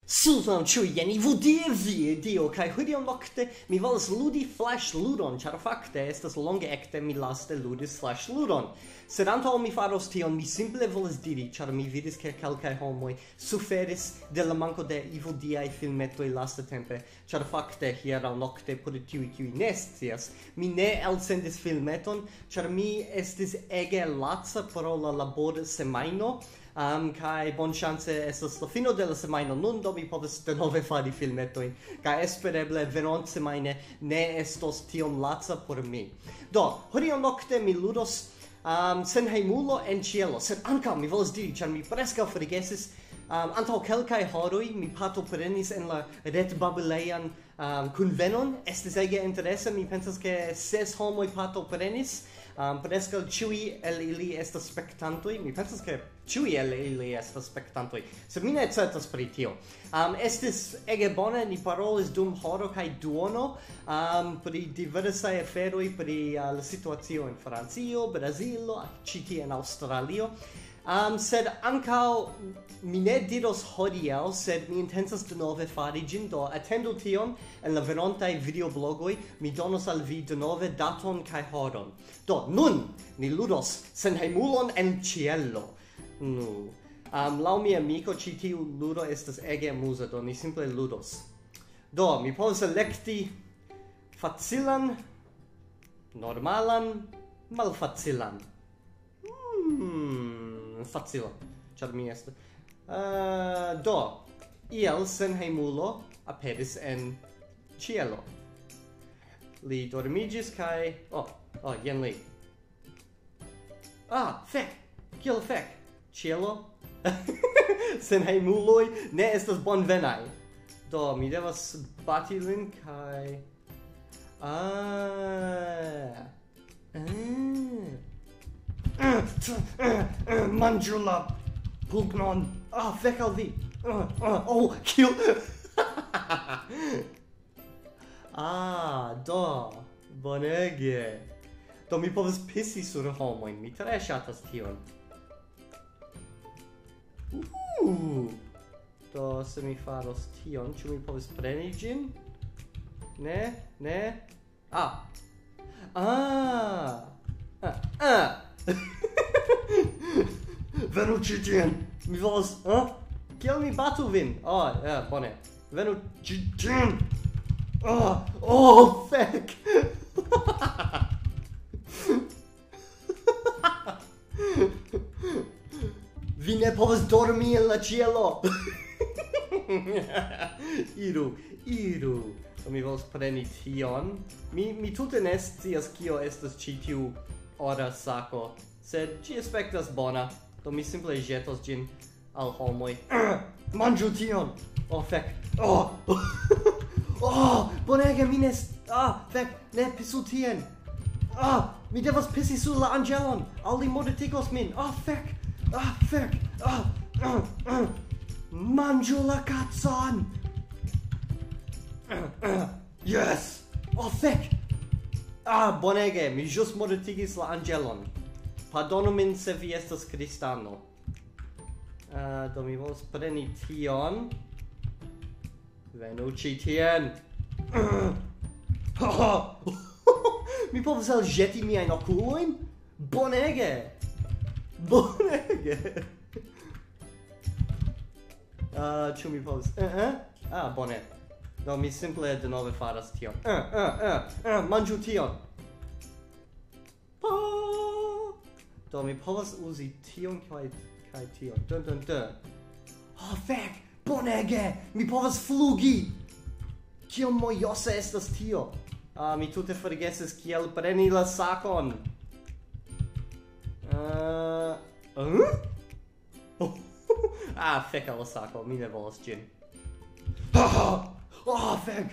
Sultan Chuyeni vudia video kai hodiaŭ nokte mi volas ludi Flash ludon, ĉar fakte estas longe ekde mi laste ludis Flash ludon. Sed antaŭ mi faros tion, mi simple volas diri, ĉar mi vidis ke kelkaj homoj suferis de la manko de evodiaj filmetoj lastatempe, ĉar fakte hieraŭ nokte por tiuj kiuj ne scias, mi ne elsendis filmeton, ĉar mi estis ege laca pro la laborsemajno. Kai bon chance estas la fino de la semajno nun, do mi povas denove fari filmetojn, kai espereble venontsemaine ne estos tiom laca por mi. Do, hodiaŭ nokte mi ludos Senhejmulo en Ĉielo, sed ankaŭ mi volas diri, ĉar mi preskaŭ forgesis, antaŭ kelkaj horoj mi partoprenis en la retbabilejan kunvenon, estis ege interesa, mi pensas ke 6 homoj partoprenis. Preskaŭ ĉiuj el ili estas spektantoj, mi pensas ke ĉiuj el ili estas spektantoj, sed mi ne certas pri tio. Estis ege bone, ni parolis dum horo kaj duono pri diversaj aferoj, pri la situacio en Francio, Brazilo, ĉi tie en Aŭstralio. Sed ankaŭ mi ne diros hodiaŭ, sed mi intencas denove fari ĝin, do atendu tion en la venontaj videoblogoj, mi donos al vi denove daton kaj horon. Do, nun ni ludos Senhejmulon en Ĉielo. Laŭ mia amiko ĉi tiu ludo estas ege amuza, do ni simple ludos. Do, mi povas elekti facilan, normalan, malfacilan. Facilo, ĉar mi estas. Do, iel Senhejmulo aperis en Ĉielo. Li dormiĝis kaj jen li. Fek! Kiel fek? Ĉielo? Senhejmuloj ne estas bonvenaj. Do, mi devas bati lin kaj manĝu la pugnon. Fek al vi. Kiel do, bonege. Do mi povas pisi sur homojn, mi tre ŝatas tion. Do, se mi faros tion, ĉu mi povas preni ĝin? Ne. Venu ĉi tien. Mi volas, kiel mi batu vin? Bone. Venu ĉi tien. Fek. Vi ne povas dormi en la ĉielo. Iru. Mi volas preni tion. Mi tute ne scias kio estas ĉi tiu ora sako, sed ĝi aspektas bona, do mi simple ĵetos ĝin al homoj. Manĝu tion! Fek! Bonege, mi ne... fek! Ne pisu tien! Mi devas pisi sur la anĝelon! Aŭ li mortigos min! Fek! Fek! Manĝu la kacon! Yes! Fek! Bonege, mi ĵus mortigis la anĝelon. Pardonu min se vi estas kristano. Do mi volas preni tion. Venu ĉi tien. Mi povas elĵeti miajn okulojn? Bonege! Ĉu mi povas... bone. Do mi simple denove faras tion. Manĝu tion. Do mi povas uzi tion kaj tion. Fek! Bonege! Mi povas flugi! Kiom mojosa estas tio? Mi tute forgesis kiel preni la sakon. Fek al la sako, mi ne volas ĝin. Fek!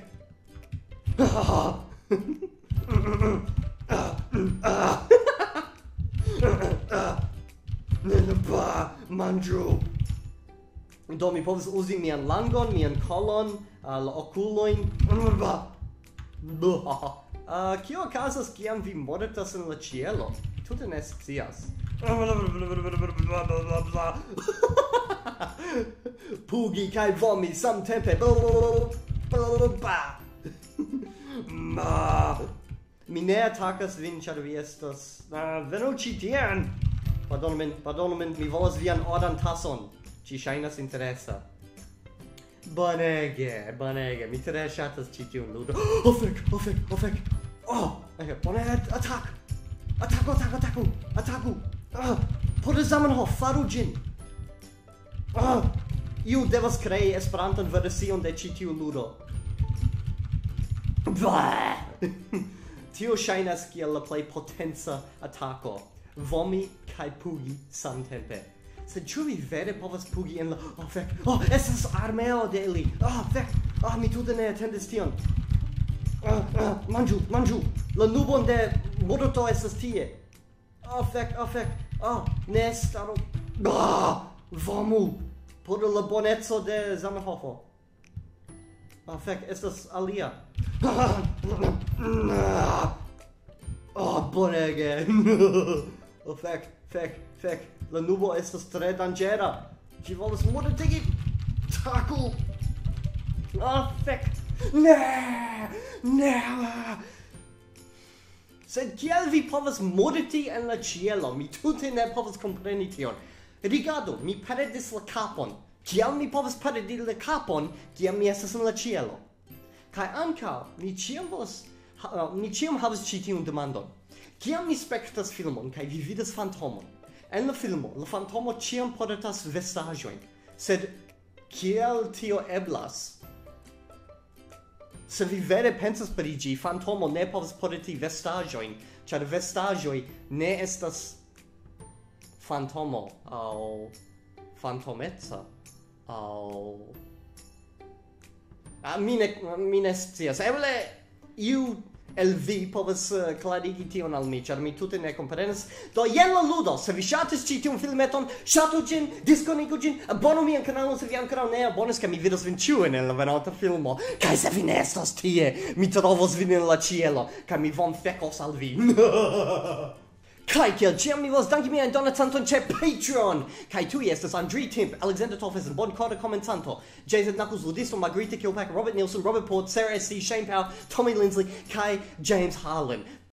Manĝu! Do mi povas uzi mian langon, mian kolon, la okulojn. Kio okazas kiam vi mortas en la ĉielo? Tute ne scias. Pugi kai vomi samtempe. Mi ne attacas vin, char vi estas... venu ci tien! Pardonu min, mi volas vian oran tason. Ci shainas interesa. Bonege, mi tre shatas ci tiun ludo. Oh, fek! Oh, bone, Attaku! Por Zamenhof, faru gin! Iu devas crei Esperantan version de ci tiu ludo. Tio shainas kiel la plej potenza atako. Vomi kai pugi samtempe. Sed ĉu vi vere povas pugi en la... Oh, fek! Oh, estas armeo de ili! Oh, fek! Oh, mi tute ne atendis tion! Manĝu! La nubon de morto estas tie! Oh, fek! Oh, ne staru... Vomu! Por la boneco de Zamenhofo. Oh, fek, estas alia. Oh, bonege! Oh, fek! La nubo estas tre danĝera. Ĝi volas mortigi Taku! Oh, fek! Ne! Sed kiel vi povas morti en la ĉielo? Mi tute ne povas kompreni tion. Rigardu, mi perdis la kapon. Kiel mi povas perdi la kapon, kiam mi estas en la ĉielo? Kaj ankaŭ, mi ĉiam havas ĉi tiun demandon. Kiam mi spektas filmon kaj vi vidas fantomon, en la filmo, la fantomo ĉiam portas vestaĵojn. Sed kiel tio eblas? Se vi vere pensas pri ĝi, fantomo ne povas porti vestaĵojn, ĉar vestaĵoj ne estas fantomo aŭ fantomeca aŭ... mi ne scias. Eble iu el vi povas klarigi tion al mi, ĉar mi tute ne komprenas. Do jen la ludo. Se vi ŝatis ĉi tiun filmeton, ŝatu ĝin, diskonigu ĝin, abonu mian kanalon se vi ankoraŭ ne abonis, kaj mi vidos vin ĉiujn en la venonta filmo. Kaj se vi ne estos tie, mi trovos vin en la ĉielo, kaj mi bonfekos al vi. Kai kiel ĉiam mi volas danki miajn donacantojn ĉe Patreon. Kaj tuj estas Andrei Timp, Alexander Toffes, bonkora komencanto, Jason Knuckles, Ludisto, Margarita Kilpack, Robert Nielsen, Robert Port, Sarah S.C., Shane Powell, Tommy Lindsley, kaj James Harlan.